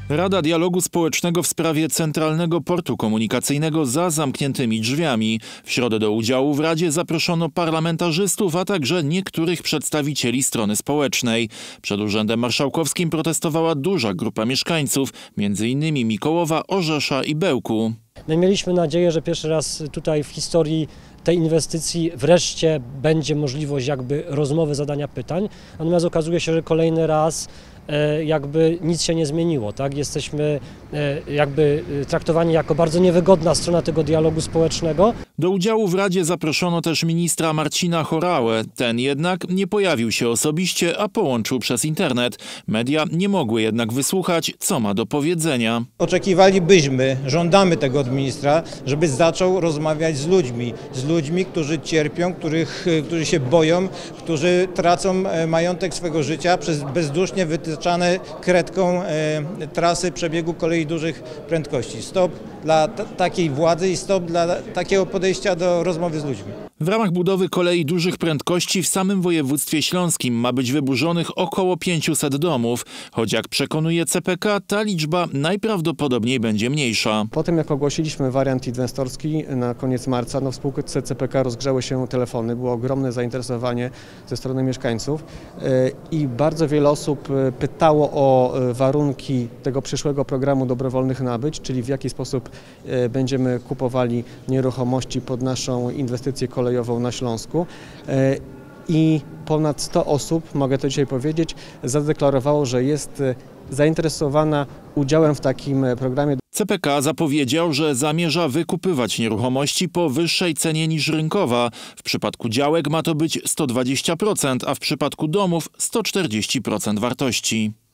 Rada Dialogu Społecznego w sprawie Centralnego Portu Komunikacyjnego za zamkniętymi drzwiami. W środę do udziału w Radzie zaproszono parlamentarzystów, a także niektórych przedstawicieli strony społecznej. Przed Urzędem Marszałkowskim protestowała duża grupa mieszkańców, m.in. Mikołowa, Orzesza i Bełku. My mieliśmy nadzieję, że pierwszy raz tutaj w historii tej inwestycji wreszcie będzie możliwość rozmowy, zadania pytań, natomiast okazuje się, że kolejny raz nic się nie zmieniło, tak? Jesteśmy traktowani jako bardzo niewygodna strona tego dialogu społecznego. Do udziału w Radzie zaproszono też ministra Marcina Horałę. Ten jednak nie pojawił się osobiście, a połączył przez internet. Media nie mogły jednak wysłuchać, co ma do powiedzenia. Oczekiwalibyśmy, żądamy tego od ministra, żeby zaczął rozmawiać z ludźmi, którzy cierpią, którzy się boją, którzy tracą majątek swego życia przez bezdusznie wytyczane kredką trasy przebiegu kolei dużych prędkości. Stop dla takiej władzy i stop dla takiego podejścia do rozmowy z ludźmi. W ramach budowy kolei dużych prędkości w samym województwie śląskim ma być wyburzonych około 500 domów, choć jak przekonuje CPK, ta liczba najprawdopodobniej będzie mniejsza. Po tym jak ogłosiliśmy wariant inwestorski na koniec marca, w spółce CPK rozgrzały się telefony, było ogromne zainteresowanie ze strony mieszkańców i bardzo wiele osób pytało o warunki tego przyszłego programu dobrowolnych nabyć, czyli w jaki sposób będziemy kupowali nieruchomości pod naszą inwestycję kolejową na Śląsku. I ponad 100 osób, mogę to dzisiaj powiedzieć, zadeklarowało, że jest zainteresowana udziałem w takim programie. CPK zapowiedział, że zamierza wykupywać nieruchomości po wyższej cenie niż rynkowa. W przypadku działek ma to być 120%, a w przypadku domów 140% wartości.